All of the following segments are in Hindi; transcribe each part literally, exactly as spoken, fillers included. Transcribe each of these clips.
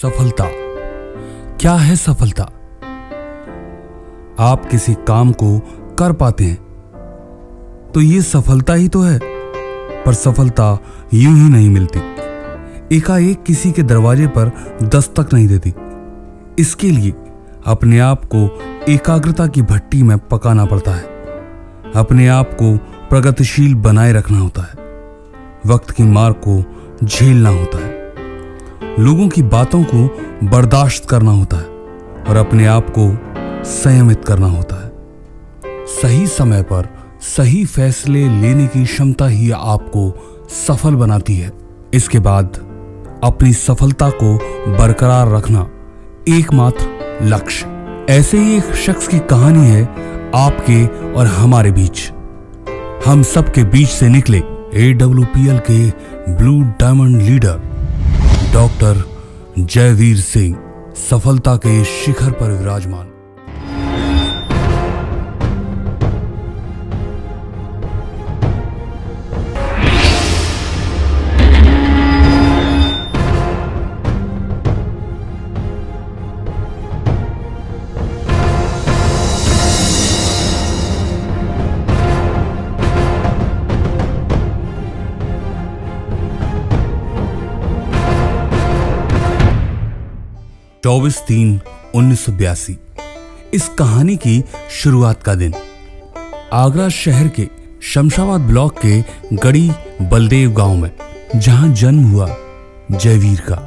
सफलता। क्या है सफलता? आप किसी काम को कर पाते हैं तो ये सफलता ही तो है। पर सफलता यूं ही नहीं मिलती, एकाएक किसी के दरवाजे पर दस्तक नहीं देती। इसके लिए अपने आप को एकाग्रता की भट्टी में पकाना पड़ता है, अपने आप को प्रगतिशील बनाए रखना होता है, वक्त की मार को झेलना होता है, लोगों की बातों को बर्दाश्त करना होता है और अपने आप को संयमित करना होता है। सही समय पर सही फैसले लेने की क्षमता ही आपको सफल बनाती है। इसके बाद अपनी सफलता को बरकरार रखना एकमात्र लक्ष्य। ऐसे ही एक शख्स की कहानी है आपके और हमारे बीच। हम सबके बीच से निकले ए डब्ल्यू पी एल के blue diamond leader doctor Jaiveer Singh, सफलता के शिखर पर विराजमान। चौबीस तीन उन्नीस सौ बयासी इस कहानी की शुरुआत का दिन आगरा शहर के शमशाबाद ब्लॉक के गड़ी बलदेव गांव में, जहां जन्म हुआ जयवीर का।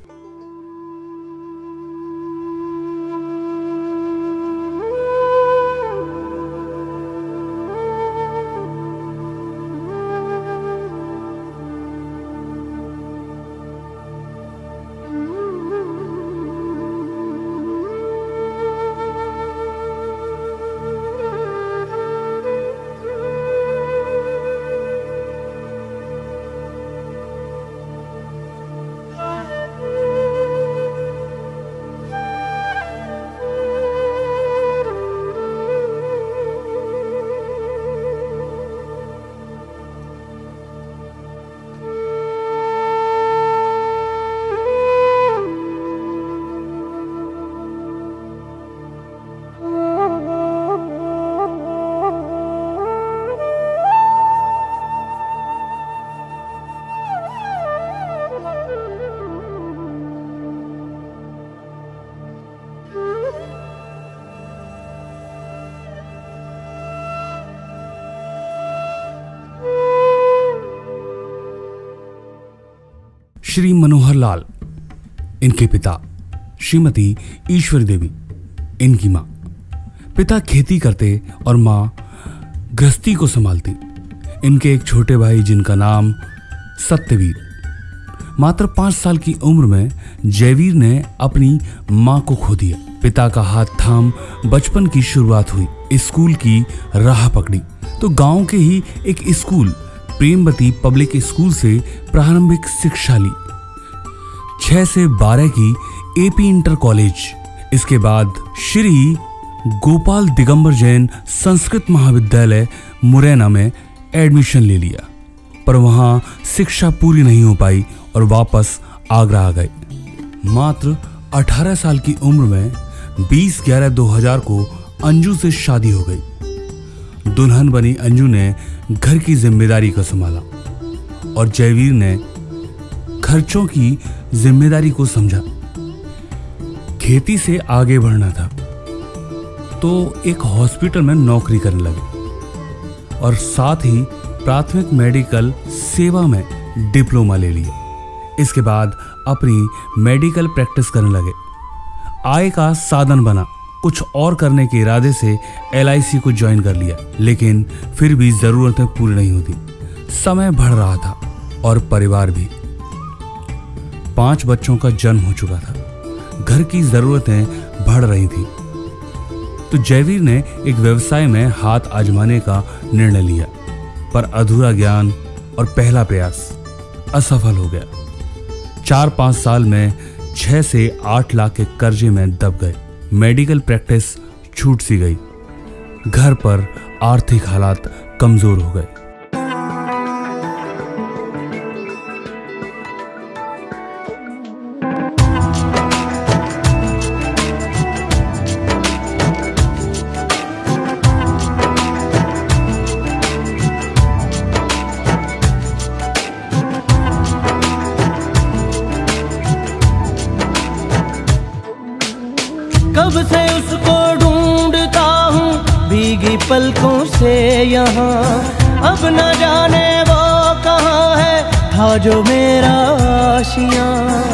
श्री मनोहर लाल, इनके पिता श्रीमती ईश्वरी देवी, इनकी मां। पिता खेती करते और मां गृहस्थी को संभालती। इनके एक छोटे भाई जिनका नाम सत्यवीर। मात्र पांच साल की उम्र में जयवीर ने अपनी मां को खो दिया। पिता का हाथ थाम बचपन की शुरुआत हुई। स्कूल की राह पकड़ी तो गांव के ही एक स्कूल प्रेमवती पब्लिक स्कूल से प्रारंभिक शिक्षा ली। छह से बारह की एपी इंटर कॉलेज, इसके बाद श्री गोपाल दिगंबर जैन संस्कृत महाविद्यालय मुरैना में एडमिशन ले लिया, पर वहां शिक्षा पूरी नहीं हो पाई और वापस आगरा आ गए। मात्र अठारह साल की उम्र में बीस ग्यारह दो हजार को अंजू से शादी हो गई। दुल्हन बनी अंजू ने घर की जिम्मेदारी को संभाला और जयवीर ने खर्चों की जिम्मेदारी को समझा। खेती से आगे बढ़ना था तो एक हॉस्पिटल में नौकरी करने लगे और साथ ही प्राथमिक मेडिकल सेवा में डिप्लोमा ले लिया। इसके बाद अपनी मेडिकल प्रैक्टिस करने लगे। आय का साधन बना। कुछ और करने के इरादे से एल आई सी को ज्वाइन कर लिया, लेकिन फिर भी जरूरतें पूरी नहीं होती। समय बढ़ रहा था और परिवार भी। पांच बच्चों का जन्म हो चुका था। घर की जरूरतें बढ़ रही थी तो जयवीर ने एक व्यवसाय में हाथ आजमाने का निर्णय लिया, पर अधूरा ज्ञान और पहला प्रयास असफल हो गया। चार पांच साल में छह से आठ लाख के कर्जे में दब गए। मेडिकल प्रैक्टिस छूट सी गई। घर पर आर्थिक हालात कमजोर हो गए। पलकों से यहाँ, अब न जाने वो कहाँ है था जो मेरा आशियाँ।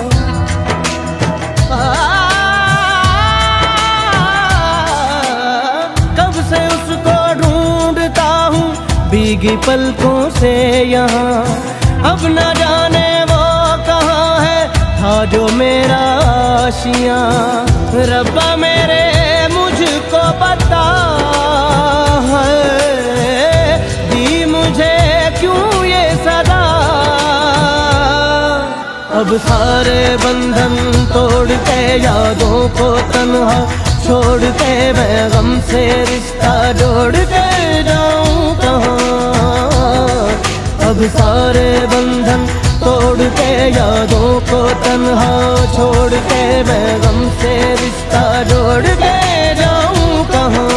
कब से उसको ढूंढता हूँ भीगी पलकों से यहाँ, अब न जाने वो कहाँ है था जो मेरा आशियाँ। रब्बा मेरे मुझको बता है दी मुझे क्यों ये सदा। अब सारे बंधन तोड़ के यादों को तन्हा छोड़ के मैं गम से रिश्ता जोड़ के जाऊं कहाँ। अब सारे बंधन तोड़ के यादों को तन्हा छोड़ के मैं गम से रिश्ता जोड़ के जाऊं कहाँ।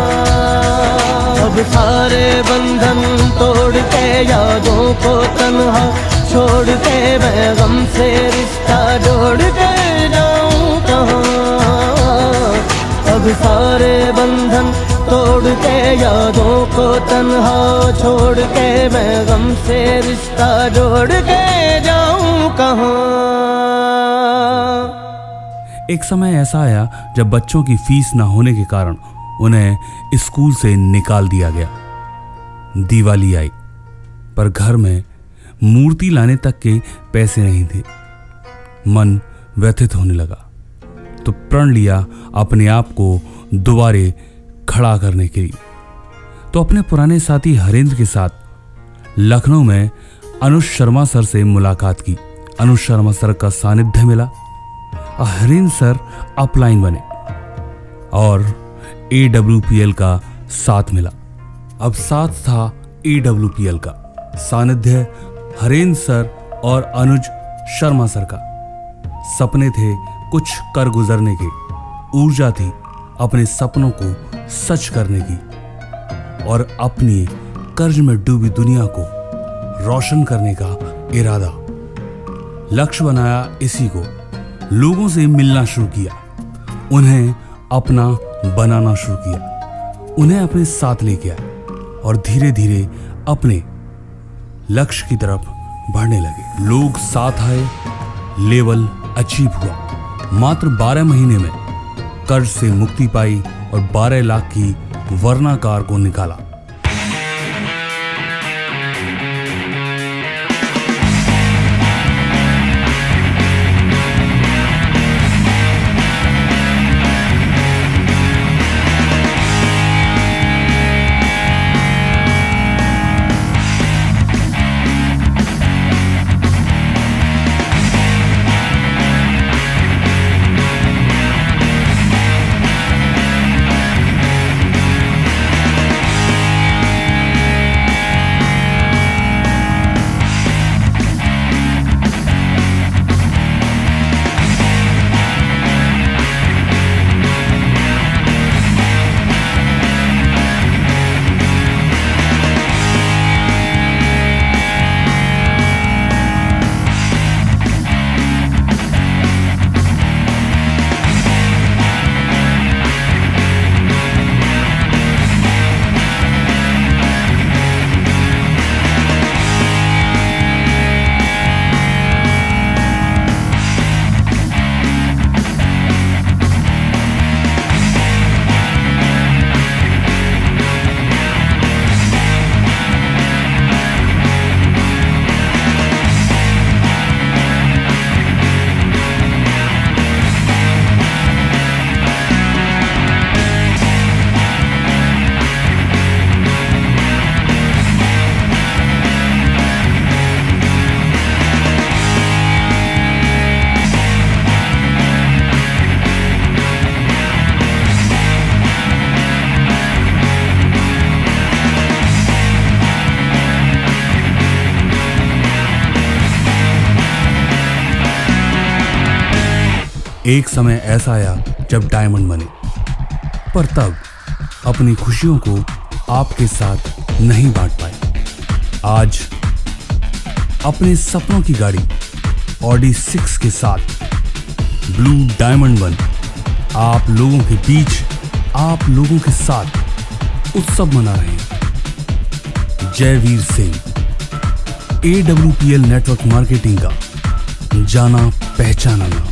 अब सारे बंधन तोड़ के यादों को तन्हा छोड़ के मैं गम से रिश्ता जोड़ के जाऊं कहाँ। अब सारे बंधन तोड़ के यादों को तन्हा छोड़ के मैं गम से रिश्ता जोड़ के जाऊं कहाँ। एक समय ऐसा आया जब बच्चों की फीस ना होने के कारण उन्हें स्कूल से निकाल दिया गया। दिवाली आई पर घर में मूर्ति लाने तक के पैसे नहीं थे। मन व्यथित होने लगा तो प्रण लिया अपने आप को दोबारे खड़ा करने के लिए। तो अपने पुराने साथी हरेंद्र के साथ लखनऊ में अनुज शर्मा सर से मुलाकात की। अनुज शर्मा सर का सानिध्य मिला और हरेंद्र सर अपलाइन बने और ए डब्ल्यू पी एल का साथ मिला। अब साथ था ए डब्ल्यू पी एल का सानिध्य हरेंद्र सर और अनुज शर्मा सर का। सपने थे कुछ कर गुजरने के, ऊर्जा थी अपने सपनों को सच करने की और अपनी कर्ज में डूबी दुनिया को रोशन करने का इरादा। लक्ष्य बनाया इसी को, लोगों से मिलना शुरू किया, उन्हें अपना बनाना शुरू किया, उन्हें अपने साथ लेके आए और धीरे धीरे अपने लक्ष्य की तरफ बढ़ने लगे। लोग साथ आए, लेवल अचीव हुआ। मात्र बारह महीने में कर्ज से मुक्ति पाई और बारह लाख की वर्णाकार को निकाला। एक समय ऐसा आया जब डायमंड बने, पर तब अपनी खुशियों को आपके साथ नहीं बांट पाए। आज अपने सपनों की गाड़ी ऑडी सिक्स के साथ ब्लू डायमंड बन आप लोगों के बीच, आप लोगों के साथ उत्सव मना रहे हैं। Jaiveer Singh, A W P L network marketing का जाना पहचाना नाम।